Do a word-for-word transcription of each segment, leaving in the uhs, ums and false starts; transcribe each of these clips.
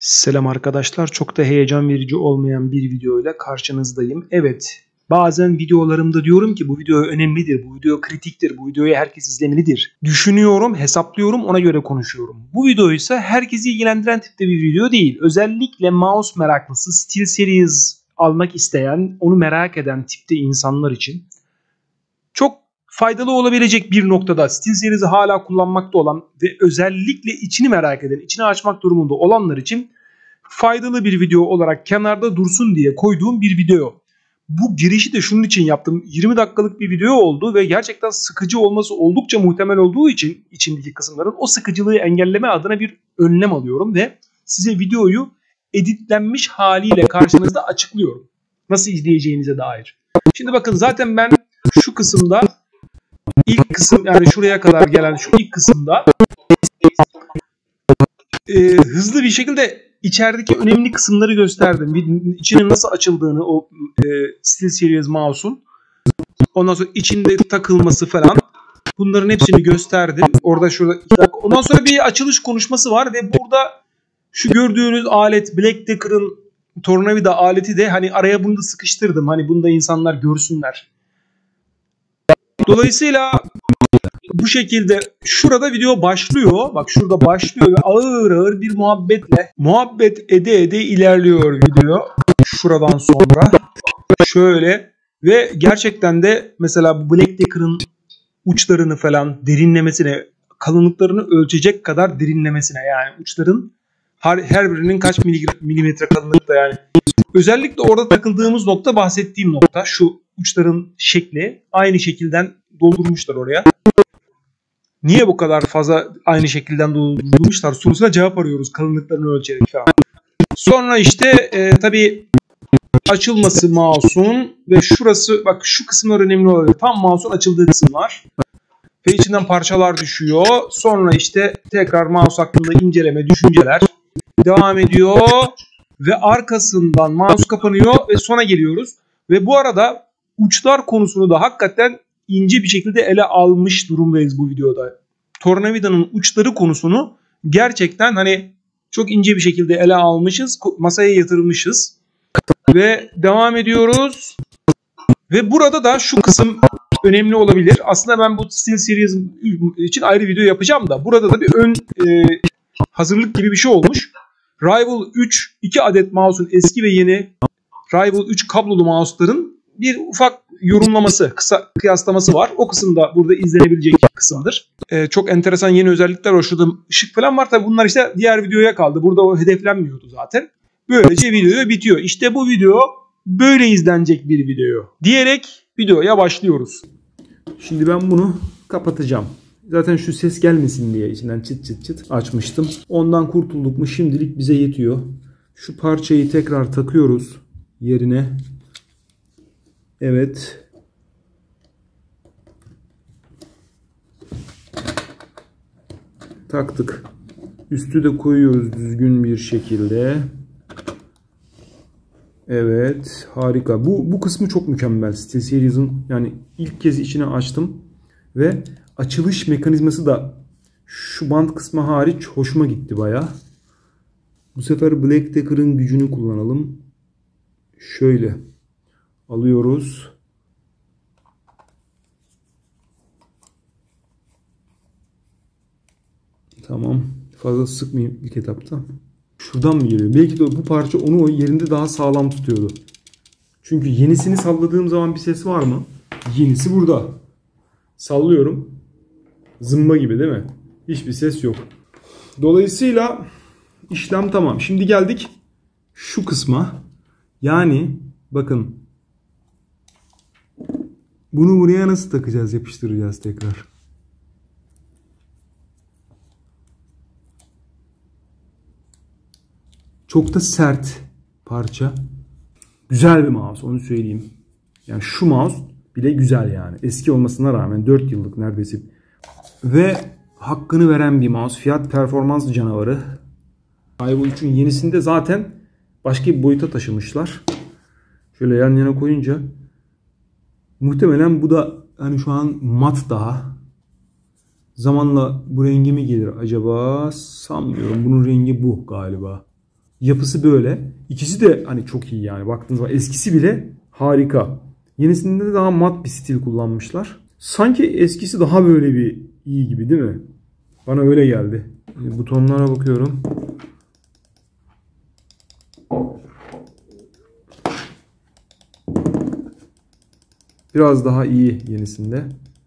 Selam arkadaşlar. Çok da heyecan verici olmayan bir videoyla karşınızdayım. Evet, bazen videolarımda diyorum ki bu video önemlidir, bu video kritiktir, bu videoyu herkes izlemelidir. Düşünüyorum, hesaplıyorum, ona göre konuşuyorum. Bu video ise herkesi ilgilendiren tipte bir video değil. Özellikle mouse meraklısı, SteelSeries almak isteyen, onu merak eden tipte insanlar için çok faydalı olabilecek bir noktada SteelSeries'i hala kullanmakta olan ve özellikle içini merak eden, içini açmak durumunda olanlar için faydalı bir video olarak kenarda dursun diye koyduğum bir video. Bu girişi de şunun için yaptım. yirmi dakikalık bir video oldu ve gerçekten sıkıcı olması oldukça muhtemel olduğu için içindeki kısımların o sıkıcılığı engelleme adına bir önlem alıyorum ve size videoyu editlenmiş haliyle karşınızda açıklıyorum. Nasıl izleyeceğinize dair. Şimdi bakın zaten ben şu kısımda ilk kısım, yani şuraya kadar gelen şu ilk kısımda e, hızlı bir şekilde içerideki önemli kısımları gösterdim. İçinin nasıl açıldığını o e, SteelSeries mouse'un. Ondan sonra içinde takılması falan. Bunların hepsini gösterdim. Orada şurada iki dakika. Ondan sonra bir açılış konuşması var ve burada şu gördüğünüz alet Black Decker'ın tornavida aleti de hani araya bunu da sıkıştırdım. Hani bunu da insanlar görsünler. Dolayısıyla bu şekilde şurada video başlıyor. Bak şurada başlıyor ve ağır ağır bir muhabbetle muhabbet ede ede ilerliyor video. Şuradan sonra şöyle ve gerçekten de mesela bu Black Decker'ın uçlarını falan derinlemesine, kalınlıklarını ölçecek kadar derinlemesine, yani uçların her, her birinin kaç milimetre kalınlıkta, yani özellikle orada takıldığımız nokta, bahsettiğim nokta, şu uçların şekli aynı şekilden doldurmuşlar oraya. Niye bu kadar fazla aynı şekilden doldurmuşlar sorusuna cevap arıyoruz kalınlıklarını ölçerek falan. Sonra işte e, tabii açılması mouse'un ve şurası, bak şu kısımlar önemli oluyor. Tam mouse'un açıldığı kısım var. Ve içinden parçalar düşüyor. Sonra işte tekrar mouse hakkında inceleme, düşünceler devam ediyor. Ve arkasından mouse kapanıyor ve sona geliyoruz. Ve bu arada uçlar konusunu da hakikaten ince bir şekilde ele almış durumdayız bu videoda. Tornavidanın uçları konusunu gerçekten hani çok ince bir şekilde ele almışız. Masaya yatırmışız. Ve devam ediyoruz. Ve burada da şu kısım önemli olabilir. Aslında ben bu SteelSeries için ayrı video yapacağım da burada da bir ön e, hazırlık gibi bir şey olmuş. Rival üç iki adet mouse'un, eski ve yeni Rival üç kablolu mouse'ların bir ufak yorumlaması, kısa kıyaslaması var. O kısım da burada izlenebilecek kısımdır. Ee, çok enteresan yeni özellikler var. Şurada ışık falan var. Tabii bunlar işte diğer videoya kaldı. Burada o hedeflenmiyordu zaten. Böylece video bitiyor. İşte bu video böyle izlenecek bir video diyerek videoya başlıyoruz. Şimdi ben bunu kapatacağım. Zaten şu ses gelmesin diye içinden çıt çıt çıt açmıştım. Ondan kurtulduk mu şimdilik bize yetiyor. Şu parçayı tekrar takıyoruz yerine. Evet. Taktık. Üstü de koyuyoruz düzgün bir şekilde. Evet. Harika. Bu, bu kısmı çok mükemmel. SteelSeries'in, yani ilk kez içine açtım. Ve açılış mekanizması da şu bant kısmı hariç hoşuma gitti baya. Bu sefer Black Decker'ın gücünü kullanalım. Şöyle alıyoruz. Tamam. Fazla sıkmayayım ilk etapta. Şuradan mı geliyor? Belki de bu parça onu o yerinde daha sağlam tutuyordu. Çünkü yenisini salladığım zaman bir ses var mı? Yenisi burada. Sallıyorum. Zımba gibi değil mi? Hiçbir ses yok. Dolayısıyla işlem tamam. Şimdi geldik şu kısma. Yani bakın. Bunu buraya nasıl takacağız, yapıştıracağız tekrar. Çok da sert parça. Güzel bir mouse, onu söyleyeyim. Yani şu mouse bile güzel yani. Eski olmasına rağmen dört yıllık neredeyse. Ve hakkını veren bir mouse. Fiyat performans canavarı. Rival üçün yenisinde zaten başka bir boyuta taşımışlar. Şöyle yan yana koyunca muhtemelen bu da hani şu an mat daha. Zamanla bu rengi mi gelir acaba? Sanmıyorum. Bunun rengi bu galiba. Yapısı böyle. İkisi de hani çok iyi yani. Baktığınız zaman eskisi bile harika. Yenisinde de daha mat bir stil kullanmışlar. Sanki eskisi daha böyle bir iyi gibi değil mi? Bana öyle geldi. Butonlara bakıyorum. Biraz daha iyi yenisinde.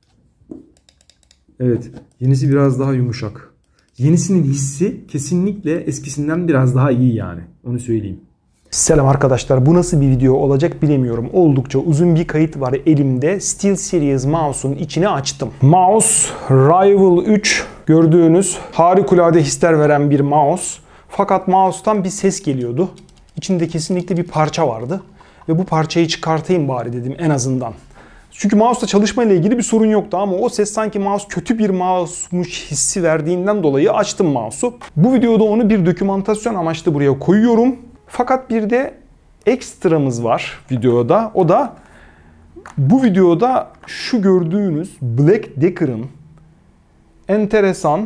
Evet, yenisi biraz daha yumuşak. Yenisinin hissi kesinlikle eskisinden biraz daha iyi yani. Onu söyleyeyim. Selam arkadaşlar. Bu nasıl bir video olacak bilemiyorum. Oldukça uzun bir kayıt var elimde. SteelSeries mouse'un içini açtım. Mouse Rival üç gördüğünüz harikulade hisler veren bir mouse. Fakat mouse'tan bir ses geliyordu. İçinde kesinlikle bir parça vardı. Ve bu parçayı çıkartayım bari dedim en azından. Çünkü mouse'la çalışma ile ilgili bir sorun yoktu ama o ses sanki mouse kötü bir mouse'muş hissi verdiğinden dolayı açtım mouse'u. Bu videoda onu bir dokümantasyon amaçlı buraya koyuyorum. Fakat bir de ekstramız var videoda. O da bu videoda şu gördüğünüz Black Decker'ın enteresan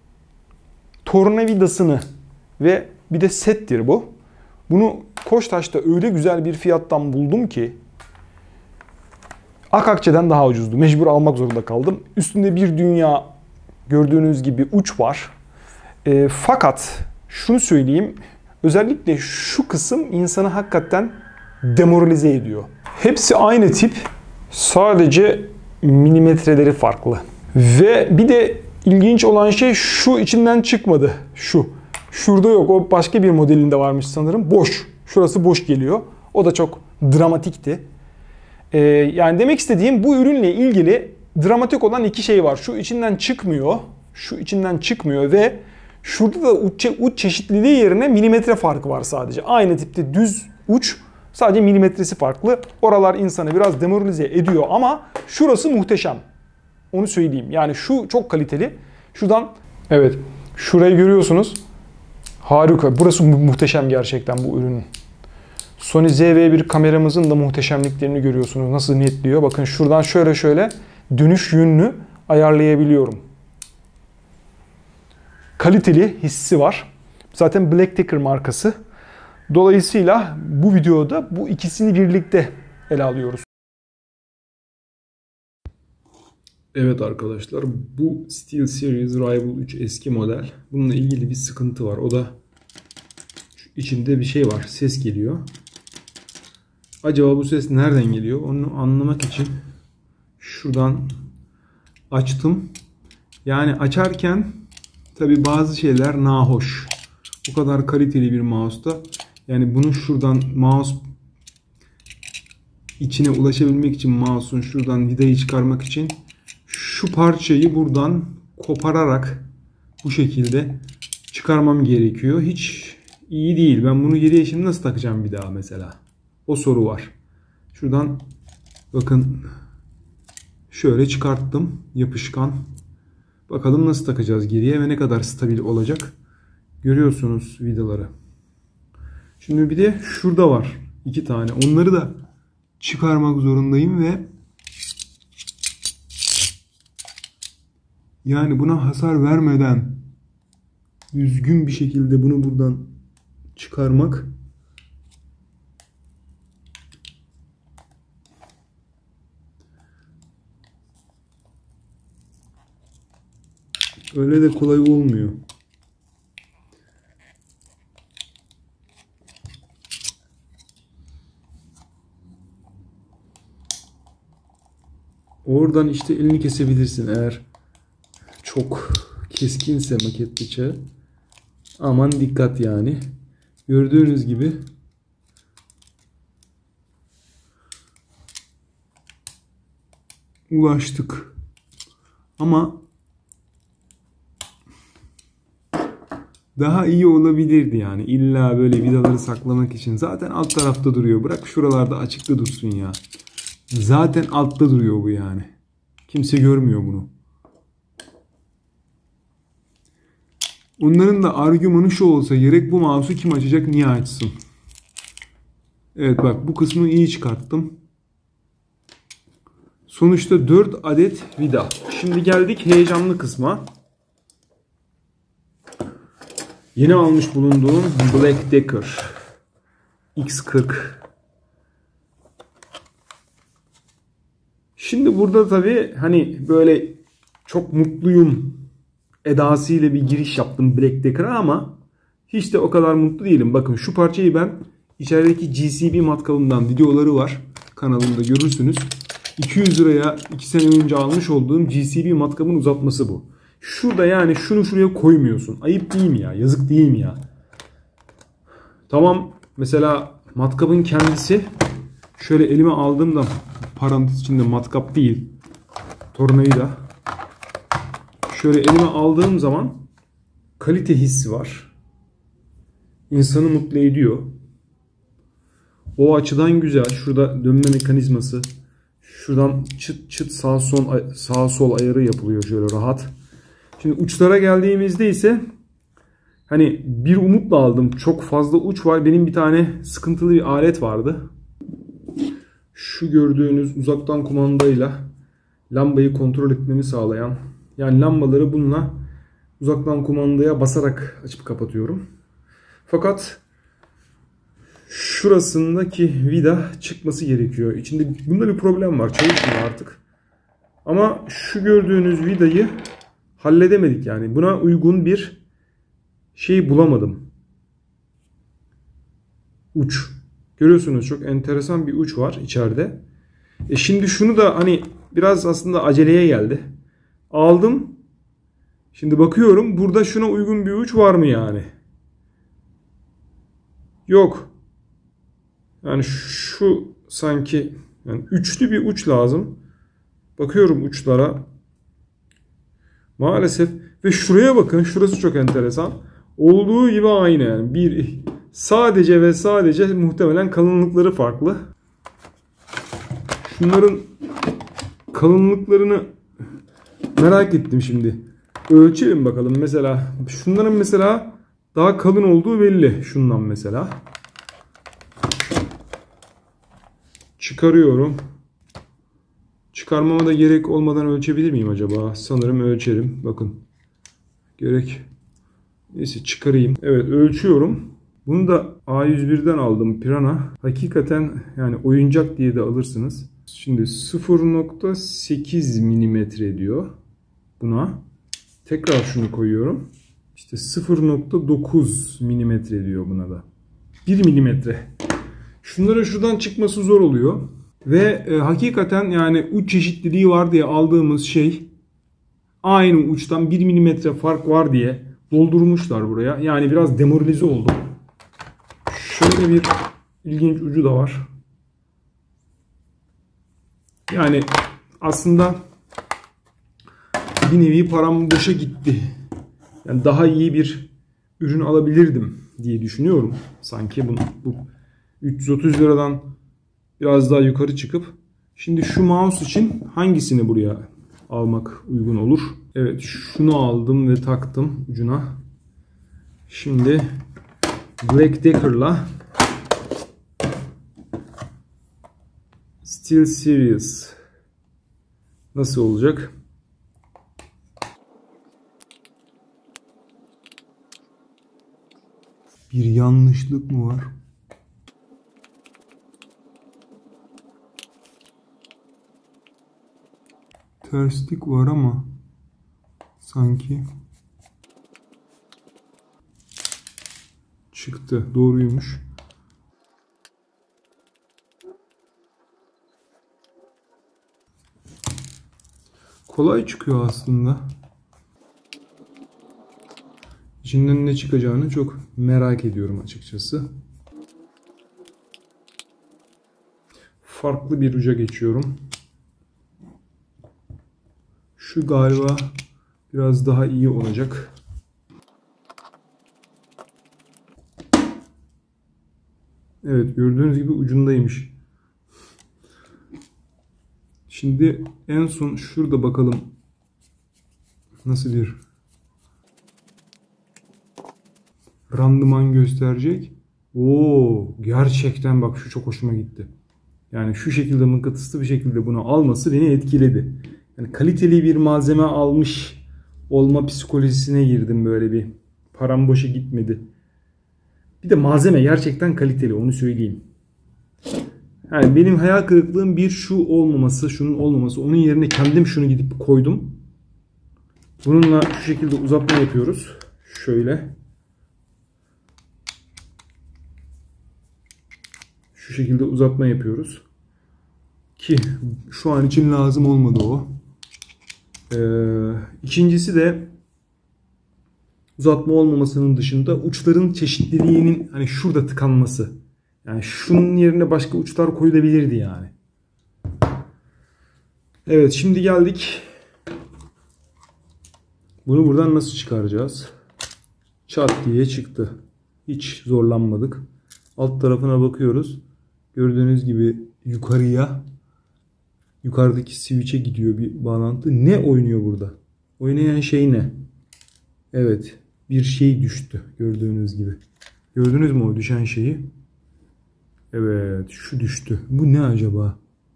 tornavidasını ve bir de settir bu. Bunu Koçtaş'ta öyle güzel bir fiyattan buldum ki Akakçe'den daha ucuzdu. Mecbur almak zorunda kaldım. Üstünde bir dünya gördüğünüz gibi uç var. E, fakat şunu söyleyeyim. Özellikle şu kısım insanı hakikaten demoralize ediyor. Hepsi aynı tip. Sadece milimetreleri farklı. Ve bir de ilginç olan şey şu içinden çıkmadı. Şu. Şurada yok. O başka bir modelinde varmış sanırım. Boş. Şurası boş geliyor. O da çok dramatikti. Ee, yani demek istediğim bu ürünle ilgili dramatik olan iki şey var. Şu içinden çıkmıyor. Şu içinden çıkmıyor ve şurada da uç, uç çeşitliliği yerine milimetre farkı var sadece. Aynı tipte düz uç, sadece milimetresi farklı. Oralar insanı biraz demoralize ediyor ama şurası muhteşem. Onu söyleyeyim. Yani şu çok kaliteli. Şuradan, evet, şurayı görüyorsunuz. Harika. Burası muhteşem gerçekten bu ürünün. Sony Z V bir kameramızın da muhteşemliklerini görüyorsunuz. Nasıl netliyor. Bakın şuradan şöyle şöyle dönüş yönünü ayarlayabiliyorum. Kaliteli hissi var. Zaten Black Decker markası. Dolayısıyla bu videoda bu ikisini birlikte ele alıyoruz. Evet arkadaşlar, bu SteelSeries Rival üç eski model. Bununla ilgili bir sıkıntı var. O da içinde bir şey var. Ses geliyor. Acaba bu ses nereden geliyor? Onu anlamak için şuradan açtım. Yani açarken tabi bazı şeyler nahoş. Bu kadar kaliteli bir mouse'da yani bunu şuradan mouse içine ulaşabilmek için mouse'un şuradan vidayı çıkarmak için şu parçayı buradan kopararak bu şekilde çıkarmam gerekiyor. Hiç iyi değil. Ben bunu geriye şimdi nasıl takacağım bir daha mesela? O soru var. Şuradan bakın şöyle çıkarttım. Yapışkan. Bakalım nasıl takacağız geriye ve ne kadar stabil olacak. Görüyorsunuz vidaları. Şimdi bir de şurada var. iki tane. Onları da çıkarmak zorundayım ve yani buna hasar vermeden düzgün bir şekilde bunu buradan çıkarmak öyle de kolay olmuyor. Oradan işte elini kesebilirsin eğer çok keskinse maket bıçağı. Aman dikkat yani. Gördüğünüz gibi ulaştık. Ama daha iyi olabilirdi yani. İlla böyle vidaları saklamak için. Zaten alt tarafta duruyor. Bırak şuralarda açıkta dursun ya. Zaten altta duruyor bu yani. Kimse görmüyor bunu. Onların da argümanı şu olsa gerek, bu mouse'u kim açacak, niye açsın? Evet bak, bu kısmını iyi çıkarttım. Sonuçta dört adet vida. Şimdi geldik heyecanlı kısma. Yeni almış bulunduğum Black Decker X kırk. Şimdi burada tabii hani böyle çok mutluyum edasıyla bir giriş yaptım Black Decker'a ama hiç de o kadar mutlu değilim. Bakın şu parçayı ben içerideki G C B matkabımdan, videoları var kanalımda, görürsünüz. iki yüz liraya iki sene önce almış olduğum G C B matkabın uzatması bu. Şurada yani şunu şuraya koymuyorsun. Ayıp değil mi ya? Yazık değil mi ya? Tamam, mesela matkabın kendisi, şöyle elime aldığımda, parantez içinde matkap değil, tornavida. Şöyle elime aldığım zaman kalite hissi var. İnsanı mutlu ediyor. O açıdan güzel. Şurada dönme mekanizması. Şuradan çıt çıt sağ sol sağ sol ayarı yapılıyor şöyle rahat. Şimdi uçlara geldiğimizde ise hani bir umutla aldım. Çok fazla uç var. Benim bir tane sıkıntılı bir alet vardı. Şu gördüğünüz uzaktan kumandayla lambayı kontrol etmemi sağlayan, yani lambaları bununla uzaktan kumandaya basarak açıp kapatıyorum. Fakat şurasındaki vida çıkması gerekiyor. İçinde bunda bir problem var. Çalışmıyor artık. Ama şu gördüğünüz vidayı halledemedik yani. Buna uygun bir şey bulamadım. Uç. Görüyorsunuz çok enteresan bir uç var içeride. E şimdi şunu da hani biraz aslında aceleye geldi. Aldım. Şimdi bakıyorum burada şuna uygun bir uç var mı yani? Yok. Yani şu sanki yani üçlü bir uç lazım. Bakıyorum uçlara. Maalesef. Ve şuraya bakın. Şurası çok enteresan. Olduğu gibi aynı yani. Bir, sadece ve sadece muhtemelen kalınlıkları farklı. Şunların kalınlıklarını merak ettim şimdi. Ölçelim bakalım. Mesela şunların mesela daha kalın olduğu belli. Şundan mesela. Çıkarıyorum. Çıkarmama da gerek olmadan ölçebilir miyim acaba? Sanırım ölçerim. Bakın. Gerek. Neyse çıkarayım. Evet ölçüyorum. Bunu da A yüz bir'den aldım. Pirana. Hakikaten yani oyuncak diye de alırsınız. Şimdi sıfır nokta sekiz milimetre diyor buna. Tekrar şunu koyuyorum. İşte sıfır nokta dokuz milimetre diyor buna da. bir milimetre. Şunların şuradan çıkması zor oluyor. Ve e, hakikaten yani uç çeşitliliği var diye aldığımız şey aynı uçtan bir milimetre fark var diye doldurmuşlar buraya. Yani biraz demoralize oldum. Şöyle bir ilginç ucu da var. Yani aslında bir nevi param boşa gitti. Yani daha iyi bir ürün alabilirdim diye düşünüyorum. Sanki bu, bu üç yüz otuz liradan biraz daha yukarı çıkıp şimdi şu mouse için hangisini buraya almak uygun olur? Evet şunu aldım ve taktım ucuna. Şimdi Black Decker'la SteelSeries nasıl olacak? Bir yanlışlık mı var? Terslik var ama sanki çıktı. Doğruymuş. Kolay çıkıyor aslında. İçinden ne çıkacağını çok merak ediyorum açıkçası. Farklı bir uca geçiyorum. Şu galiba biraz daha iyi olacak. Evet gördüğünüz gibi ucundaymış. Şimdi en son şurada bakalım nasıl bir randıman gösterecek. Oo, gerçekten bak şu çok hoşuma gitti. Yani şu şekilde mıknatıslı bir şekilde bunu alması beni etkiledi. Yani kaliteli bir malzeme almış olma psikolojisine girdim böyle bir Param boşa gitmedi. Bir de malzeme gerçekten kaliteli, onu söyleyeyim. Yani benim hayal kırıklığım bir şu olmaması, şunun olmaması. Onun yerine kendim şunu gidip koydum. Bununla şu şekilde uzatma yapıyoruz. Şöyle. Şu şekilde uzatma yapıyoruz. Ki şu an için lazım olmadı o. Ee, ikincisi de uzatma olmamasının dışında uçların çeşitliliğinin hani şurada tıkanması. Yani şunun yerine başka uçlar koyulabilirdi yani. Evet, şimdi geldik. Bunu buradan nasıl çıkaracağız? Çat diye çıktı. Hiç zorlanmadık. Alt tarafına bakıyoruz. Gördüğünüz gibi yukarıya, yukarıdaki switch'e gidiyor bir bağlantı. Ne oynuyor burada? Oynayan şey ne? Evet, bir şey düştü gördüğünüz gibi. Gördünüz mü o düşen şeyi? Evet, şu düştü. Bu ne acaba?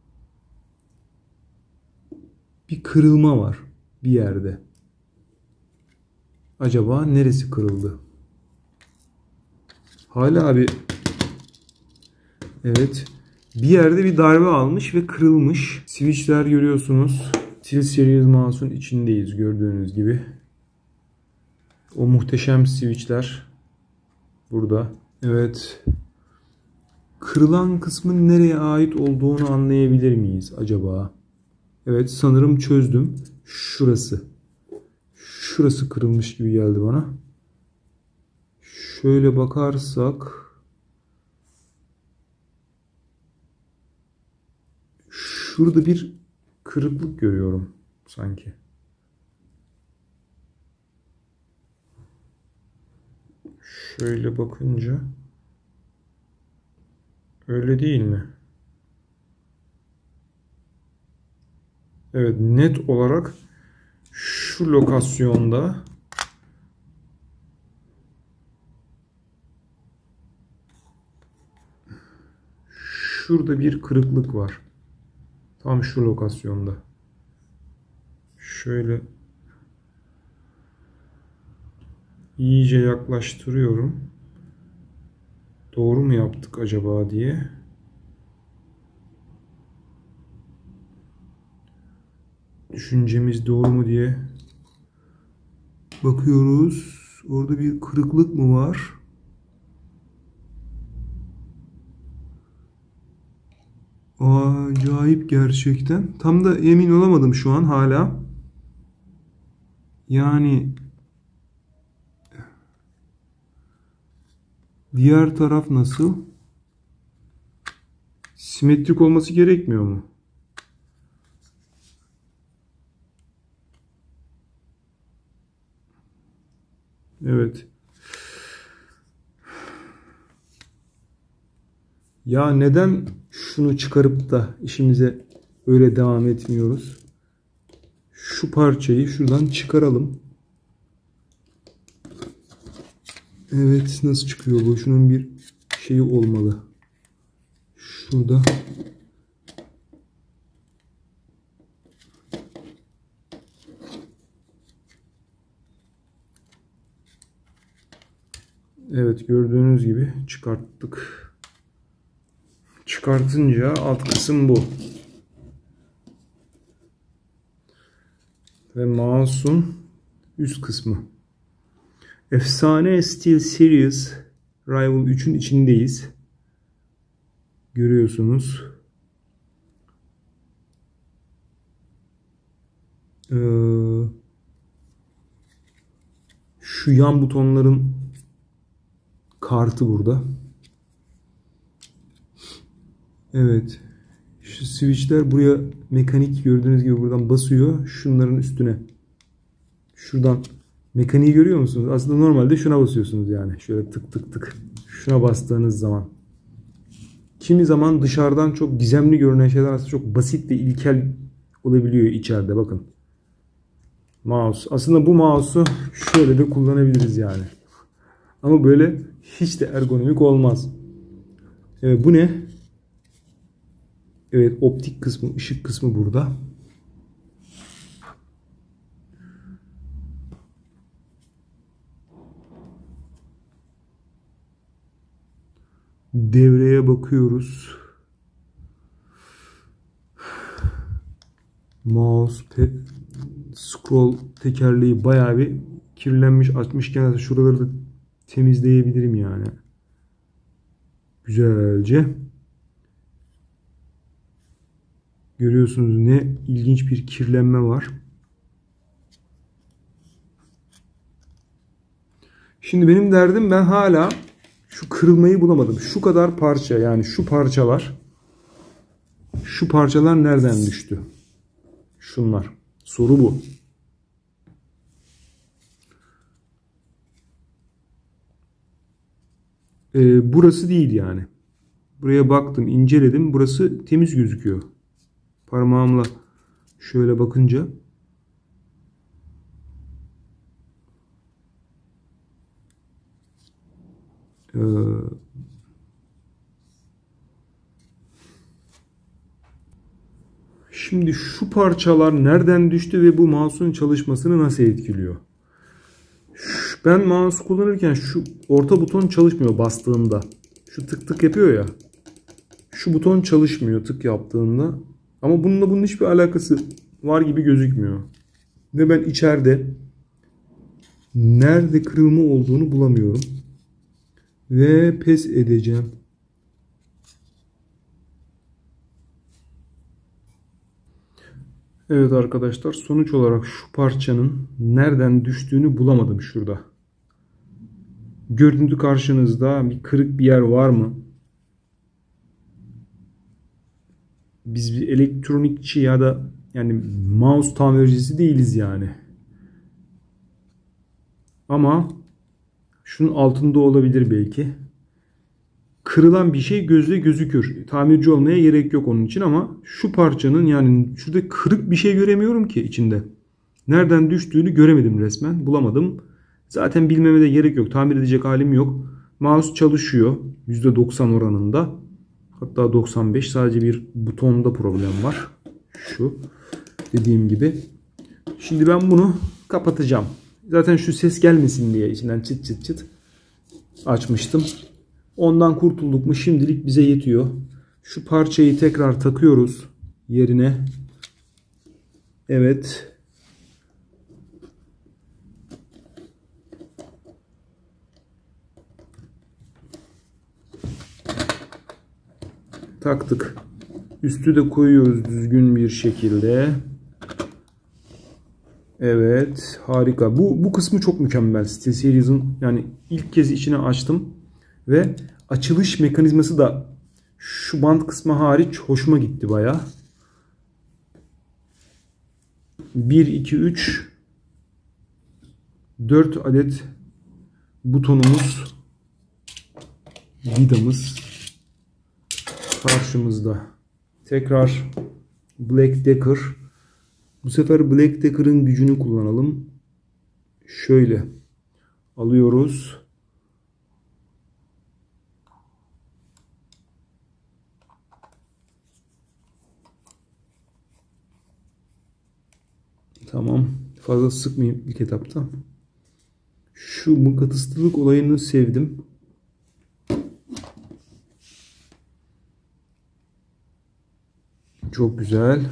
Bir kırılma var bir yerde. Acaba neresi kırıldı? Hala bir... Evet. Bir yerde bir darbe almış ve kırılmış. Switch'ler görüyorsunuz. SteelSeries mouse'un içindeyiz gördüğünüz gibi. O muhteşem switch'ler burada. Evet. Kırılan kısmın nereye ait olduğunu anlayabilir miyiz acaba? Evet, sanırım çözdüm. Şurası. Şurası kırılmış gibi geldi bana. Şöyle bakarsak şurada bir kırıklık görüyorum sanki. Şöyle bakınca öyle değil mi? Evet, net olarak şu lokasyonda şurada bir kırıklık var. Tam şu lokasyonda. Şöyle iyice yaklaştırıyorum. Doğru mu yaptık acaba diye. Düşüncemiz doğru mu diye bakıyoruz. Orada bir kırıklık mı var? Acayip gerçekten. Tam da emin olamadım şu an hala. Yani diğer taraf nasıl? Simetrik olması gerekmiyor mu? Evet. Ya neden şunu çıkarıp da işimize öyle devam etmiyoruz? Şu parçayı şuradan çıkaralım. Evet, nasıl çıkıyor bu? Şunun bir şeyi olmalı. Şurada. Evet, gördüğünüz gibi çıkarttık. Çıkartınca alt kısım bu. Ve mouse'un üst kısmı. Efsane SteelSeries Rival üçün içindeyiz. Görüyorsunuz. Ee, şu yan butonların kartı burada. Evet. Şu switchler buraya mekanik, gördüğünüz gibi buradan basıyor. Şunların üstüne. Şuradan mekaniği görüyor musunuz? Aslında normalde şuna basıyorsunuz yani. Şöyle tık tık tık. Şuna bastığınız zaman. Kimi zaman dışarıdan çok gizemli görünen şeyler aslında çok basit ve ilkel olabiliyor içeride. Bakın. Mouse. Aslında bu mouse'u şöyle de kullanabiliriz yani. Ama böyle hiç de ergonomik olmaz. Evet, bu ne? Evet, optik kısmı, ışık kısmı burada. Devreye bakıyoruz. Mouse scroll tekerleği bayağı bir kirlenmiş, açmışken şuraları da temizleyebilirim yani. Güzelce. Görüyorsunuz ne ilginç bir kirlenme var. Şimdi benim derdim, ben hala şu kırılmayı bulamadım. Şu kadar parça, yani şu parçalar. Şu parçalar nereden düştü? Şunlar. Soru bu. Ee, burası değil yani. Buraya baktım, inceledim. Burası temiz gözüküyor. Parmağımla şöyle bakınca. Ee, Şimdi şu parçalar nereden düştü ve bu mouse'un çalışmasını nasıl etkiliyor? Ben mouse kullanırken şu orta buton çalışmıyor bastığımda. Şu tık tık yapıyor ya. Şu buton çalışmıyor tık yaptığında. Ama bununla bunun hiçbir alakası var gibi gözükmüyor. Ve ben içeride nerede kırılma olduğunu bulamıyorum. Ve pes edeceğim. Evet arkadaşlar, sonuç olarak şu parçanın nereden düştüğünü bulamadım şurada. Görüntü karşınızda, bir kırık bir yer var mı? Biz bir elektronikçi ya da yani mouse tamircisi değiliz yani. Ama şunun altında olabilir belki. Kırılan bir şey gözle gözükür. Tamirci olmaya gerek yok onun için ama şu parçanın, yani şurada kırık bir şey göremiyorum ki içinde. Nereden düştüğünü göremedim resmen. Bulamadım. Zaten bilmeme de gerek yok. Tamir edecek halim yok. Mouse çalışıyor. yüzde doksan oranında. Hatta doksan beş. Sadece bir butonda problem var. Şu. Dediğim gibi. Şimdi ben bunu kapatacağım. Zaten şu ses gelmesin diye içinden çıt çıt çıt açmıştım. Ondan kurtulduk mu şimdilik bize yetiyor. Şu parçayı tekrar takıyoruz yerine. Evet. Taktık. Üstü de koyuyoruz düzgün bir şekilde. Evet, harika. Bu bu kısmı çok mükemmel. SteelSeries'in, yani ilk kez içine açtım ve açılış mekanizması da şu bant kısmı hariç hoşuma gitti bayağı. bir iki üç dört adet butonumuz, vidamız karşımızda. Tekrar Black Decker. Bu sefer Black Decker'ın gücünü kullanalım. Şöyle alıyoruz. Tamam. Fazla sıkmayayım ilk etapta. Şu mıknatıslılık olayını sevdim. Çok güzel.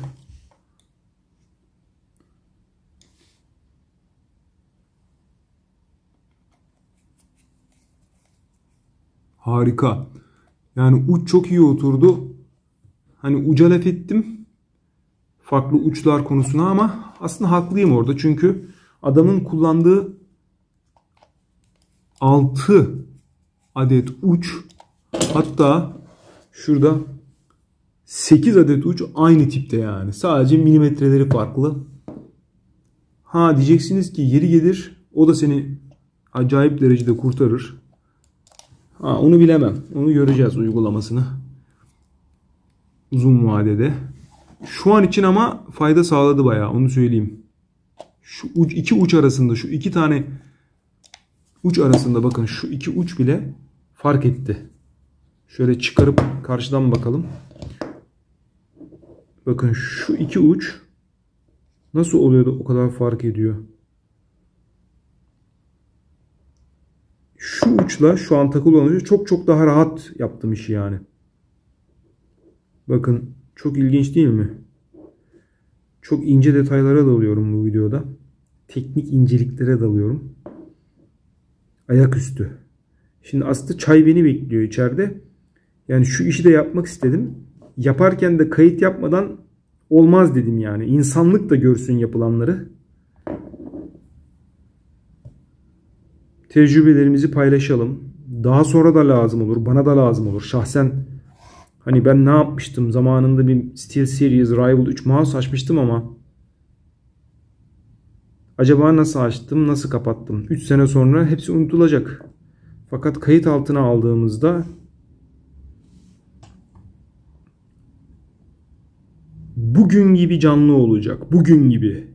Harika. Yani uç çok iyi oturdu. Hani uca laf ettim farklı uçlar konusuna ama aslında haklıyım orada. Çünkü adamın kullandığı altı adet uç, hatta şurada sekiz adet uç aynı tipte yani. Sadece milimetreleri farklı. Ha diyeceksiniz ki yeri gelir o da seni acayip derecede kurtarır. Ha, onu bilemem. Onu göreceğiz uygulamasını. Uzun vadede. Şu an için ama fayda sağladı bayağı. Onu söyleyeyim. Şu uç, iki uç arasında, şu iki tane uç arasında bakın şu iki uç bile fark etti. Şöyle çıkarıp karşıdan bakalım. Bakın şu iki uç nasıl oluyor da o kadar fark ediyor. Şu uçla şu an takılı olan uçla çok çok daha rahat yaptım işi yani. Bakın çok ilginç değil mi? Çok ince detaylara dalıyorum bu videoda. Teknik inceliklere dalıyorum. Ayaküstü. Şimdi aslında çay beni bekliyor içeride. Yani şu işi de yapmak istedim. Yaparken de kayıt yapmadan olmaz dedim yani. İnsanlık da görsün yapılanları. Tecrübelerimizi paylaşalım. Daha sonra da lazım olur. Bana da lazım olur. Şahsen hani ben ne yapmıştım? Zamanında bir SteelSeries Rival üç mouse açmıştım ama acaba nasıl açtım? Nasıl kapattım? üç sene sonra hepsi unutulacak. Fakat kayıt altına aldığımızda bugün gibi canlı olacak. Bugün gibi.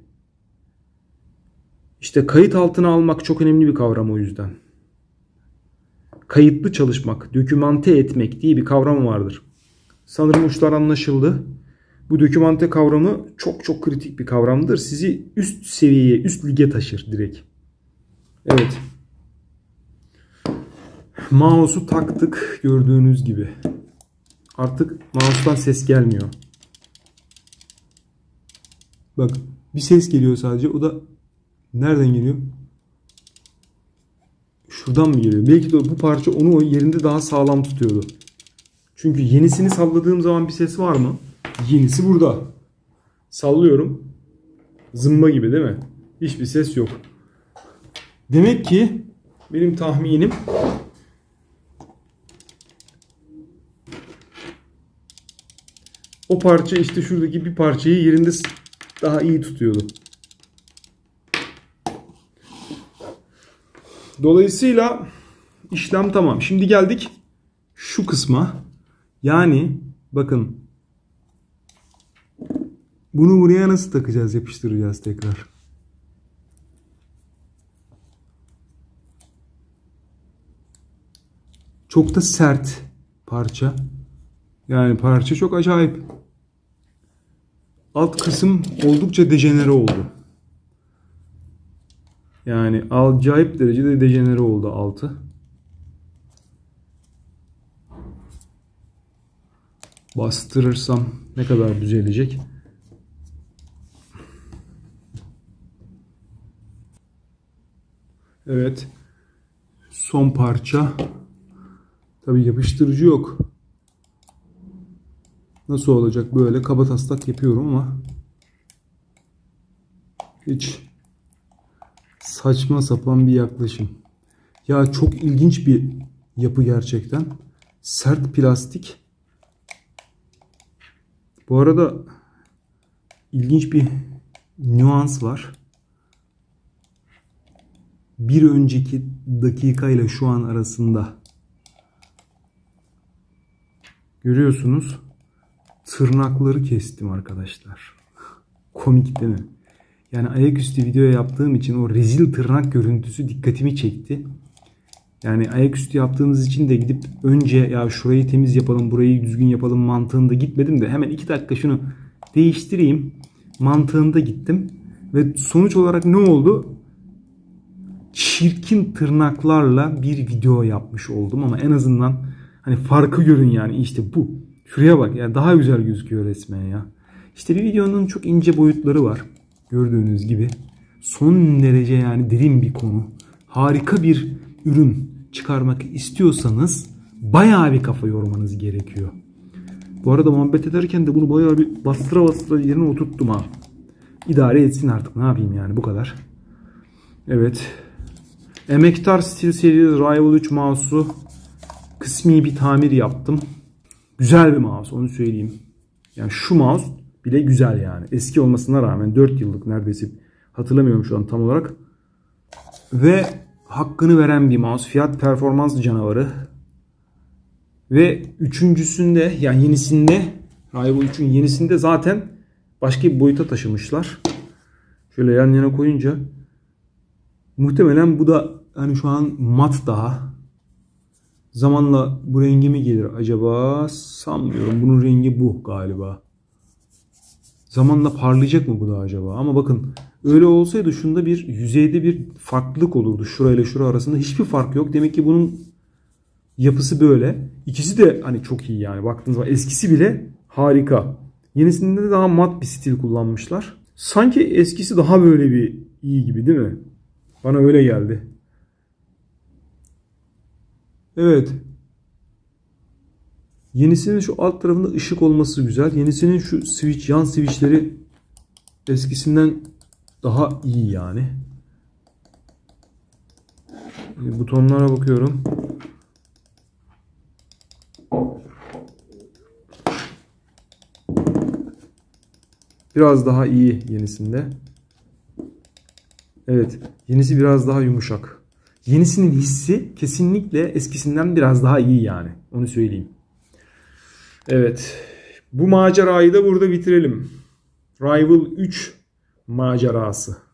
İşte kayıt altına almak çok önemli bir kavram o yüzden. Kayıtlı çalışmak, dokümante etmek diye bir kavram vardır. Sanırım uçlar anlaşıldı. Bu dokümante kavramı çok çok kritik bir kavramdır. Sizi üst seviyeye, üst lige taşır direkt. Evet. Mouse'u taktık gördüğünüz gibi. Artık mouse'dan ses gelmiyor. Bak bir ses geliyor sadece. O da nereden geliyor? Şuradan mı geliyor? Belki de bu parça onu o yerinde daha sağlam tutuyordu. Çünkü yenisini salladığım zaman bir ses var mı? Yenisi burada. Sallıyorum. Zımba gibi değil mi? Hiçbir ses yok. Demek ki benim tahminim o parça işte şuradaki bir parçayı yerinde daha iyi tutuyordu. Dolayısıyla işlem tamam. Şimdi geldik şu kısma. Yani bakın bunu buraya nasıl takacağız, yapıştıracağız tekrar. Çok da sert parça. Yani parça çok acayip. Alt kısım oldukça dejenere oldu. Yani acayip derecede dejenere oldu altı. Bastırırsam ne kadar düzelecek? Evet. Son parça. Tabii yapıştırıcı yok. Nasıl olacak? Böyle kabataslak yapıyorum ama hiç saçma sapan bir yaklaşım. Ya çok ilginç bir yapı gerçekten. Sert plastik. Bu arada ilginç bir nüans var. Bir önceki dakika ile şu an arasında görüyorsunuz, tırnakları kestim arkadaşlar. Komik değil mi? Yani ayaküstü video yaptığım için o rezil tırnak görüntüsü dikkatimi çekti. Yani ayaküstü yaptığınız için de gidip önce ya şurayı temiz yapalım, burayı düzgün yapalım mantığında gitmedim de hemen iki dakika şunu değiştireyim mantığında gittim. Ve sonuç olarak ne oldu? Çirkin tırnaklarla bir video yapmış oldum ama en azından hani farkı görün yani, işte bu. Şuraya bak ya, daha güzel gözüküyor resmen ya. İşte bir videonun çok ince boyutları var. Gördüğünüz gibi. Son derece yani derin bir konu. Harika bir ürün çıkarmak istiyorsanız bayağı bir kafa yormanız gerekiyor. Bu arada muhabbet ederken de bunu bayağı bir bastıra bastıra yerine oturttum ha. İdare etsin artık, ne yapayım yani, bu kadar. Evet. Emektar SteelSeries Rival üç mouse'u kısmi bir tamir yaptım. Güzel bir mouse, onu söyleyeyim. Yani şu mouse bile güzel yani. Eski olmasına rağmen dört yıllık neredeyse, hatırlamıyorum şu an tam olarak. Ve hakkını veren bir mouse. Fiyat performans canavarı. Ve üçüncüsünde yani yenisinde, Rival üçün yenisinde zaten başka bir boyuta taşımışlar. Şöyle yan yana koyunca muhtemelen bu da hani şu an mat daha. Zamanla bu rengi mi gelir acaba? Sanmıyorum. Bunun rengi bu galiba. Zamanla parlayacak mı bu da acaba? Ama bakın Öyle olsaydı şunda bir yüzeyde bir farklılık olurdu. Şurayla şura arasında hiçbir fark yok. Demek ki bunun yapısı böyle. İkisi de hani çok iyi yani. Baktığınız zaman eskisi bile harika. Yenisinde de daha mat bir stil kullanmışlar. Sanki eskisi daha böyle bir iyi gibi değil mi? Bana öyle geldi. Evet. Yenisinin şu alt tarafında ışık olması güzel. Yenisinin şu switch, yan switchleri eskisinden daha iyi yani. Butonlara bakıyorum. Biraz daha iyi yenisinde. Evet. Yenisi biraz daha yumuşak. Yenisinin hissi kesinlikle eskisinden biraz daha iyi yani. Onu söyleyeyim. Evet. Bu macerayı da burada bitirelim. Rival üç macerası.